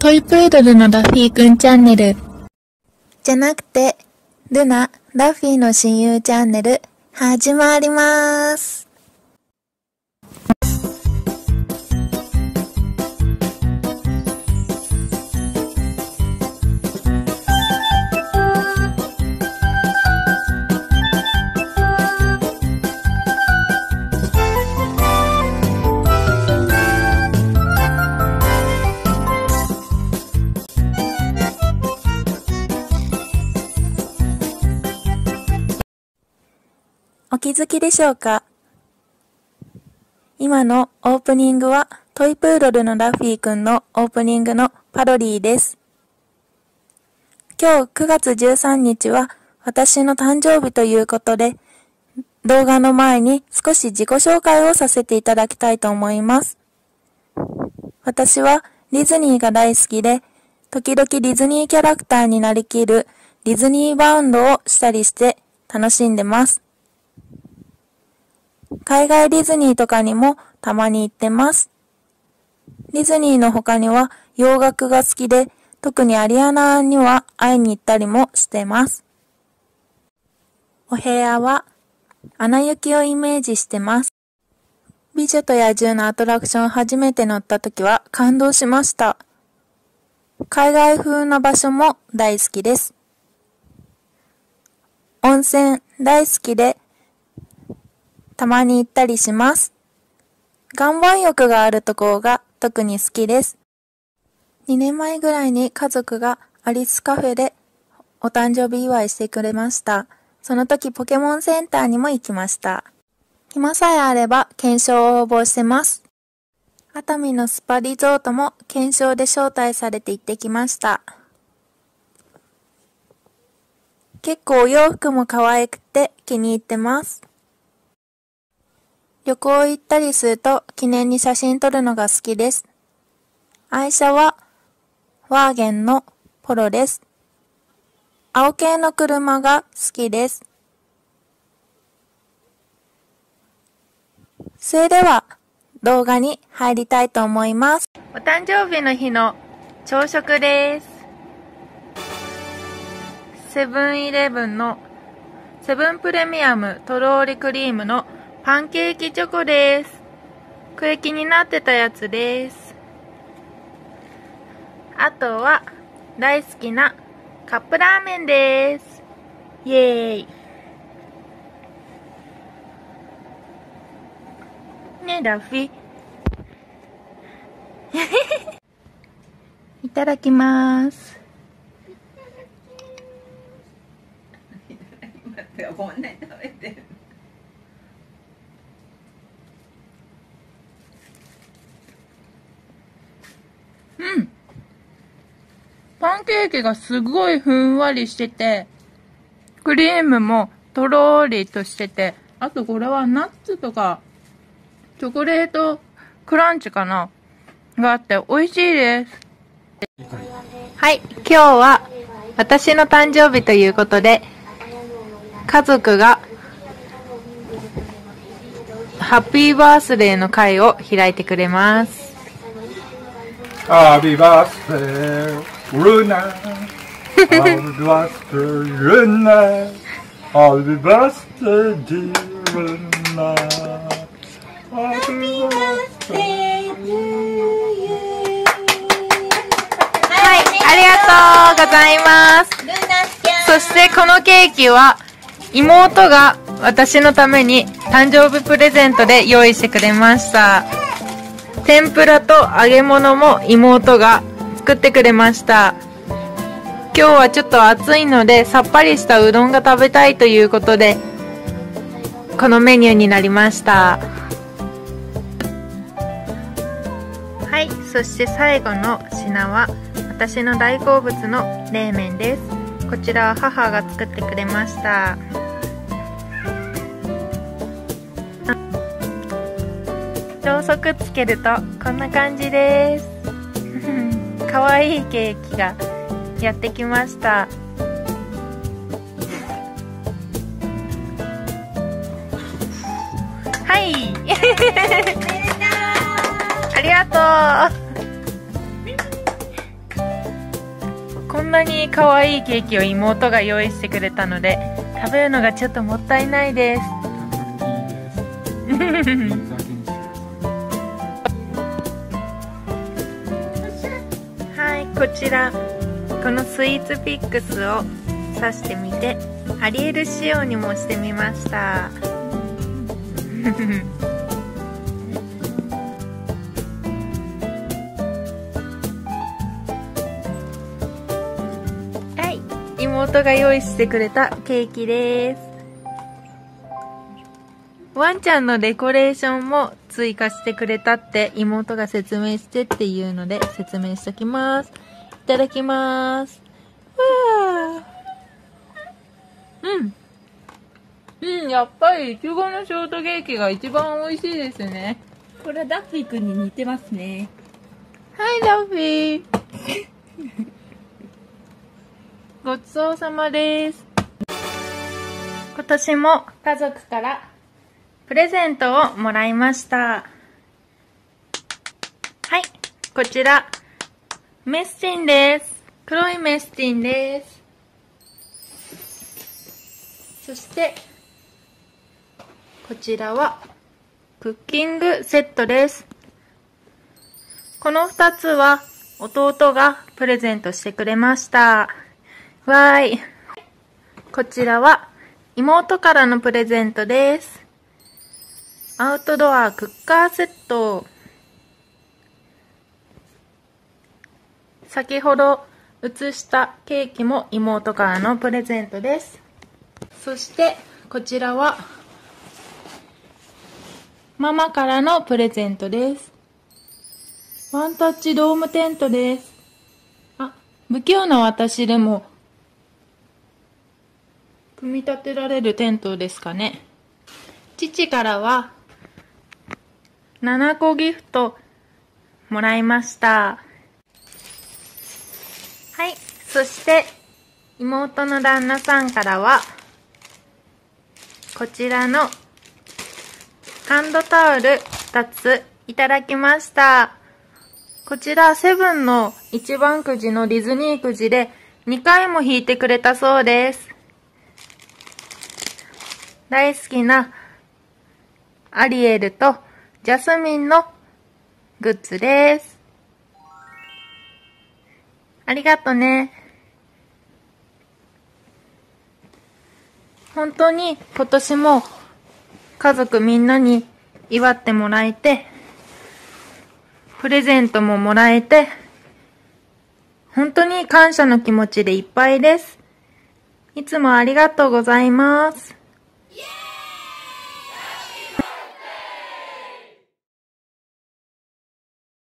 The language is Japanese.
トイプードルのダッフィーくんチャンネル。 じゃなくて、ルナ、ダッフィーの親友チャンネル、始まります。お気づきでしょうか？今のオープニングはトイプードルのダッフィーくんのオープニングのパロディーです。今日9月13日は私の誕生日ということで、動画の前に少し自己紹介をさせていただきたいと思います。私はディズニーが大好きで、時々ディズニーキャラクターになりきるディズニーバウンドをしたりして楽しんでます。海外ディズニーとかにもたまに行ってます。ディズニーの他には洋楽が好きで、特にアリアナには会いに行ったりもしてます。お部屋はアナ雪をイメージしてます。美女と野獣のアトラクション初めて乗った時は感動しました。海外風な場所も大好きです。温泉大好きで、たまに行ったりします。岩盤浴があるところが特に好きです。2年前ぐらいに家族がアリスカフェでお誕生日祝いしてくれました。その時ポケモンセンターにも行きました。暇さえあれば検証を応募してます。熱海のスパリゾートも検証で招待されて行ってきました。結構お洋服も可愛くて気に入ってます。旅行行ったりすると記念に写真撮るのが好きです。愛車はワーゲンのポロです。青系の車が好きです。それでは動画に入りたいと思います。お誕生日の日の朝食です。セブンイレブンのセブンプレミアムとろーりクリームのパンケーキチョコです。これ気になってたやつです。あとは大好きなカップラーメンです。イエーイ。ねえラフィいただきます。 こんなに食べてる。 パンケーキがすごいふんわりしてて、クリームもとろーりとしてて、あとこれはナッツとか、チョコレートクランチかながあって美味しいです。はい、今日は私の誕生日ということで、家族がハッピーバースデーの会を開いてくれます。 Happy birthday, Luna. Happy birthday, Luna. Happy birthday, dear Luna. Happy birthday to you. はい、ありがとうございます。そしてこのケーキは妹が私のために誕生日プレゼントで用意してくれました。天ぷらと揚げ物も妹が作ってくれました。今日はちょっと暑いのでさっぱりしたうどんが食べたいということでこのメニューになりました。はい、そして最後の品は私の大好物の冷麺です。こちらは母が作ってくれました。ろうそくつけるとこんな感じです。かわいいケーキがやってきました。はいありがとうなに可愛いケーキを妹が用意してくれたので、食べるのがちょっともったいないです。はい、こちらこのスイーツピックスを刺してみて、アリエル仕様にもしてみました。はい、妹が用意してくれたケーキです。ワンちゃんのデコレーションも追加してくれたって妹が説明してっていうので説明しときます。いただきます。わー。やっぱりいちごのショートケーキが一番美味しいですね。 これはダッフィーくんに似てますね。 はい、ダッフィー。ごちそうさまです。今年も家族からプレゼントをもらいました。はい、こちら、メスティンです。黒いメスティンです。そして、こちらは、クッキングセットです。この2つは、弟がプレゼントしてくれました。わーい。こちらは、妹からのプレゼントです。アウトドアクッカーセット。先ほど写したケーキも妹からのプレゼントです。そしてこちらはママからのプレゼントです。ワンタッチドームテントです。不器用な私でも組み立てられるテントですかね。父からは7個ギフトもらいました。はい。そして、妹の旦那さんからは、こちらのハンドタオル2ついただきました。こちらセブンの一番くじのディズニーくじで2回も引いてくれたそうです。大好きなアリエルとジャスミンのグッズです。ありがとね。本当に今年も家族みんなに祝ってもらえて、プレゼントももらえて、本当に感謝の気持ちでいっぱいです。いつもありがとうございます。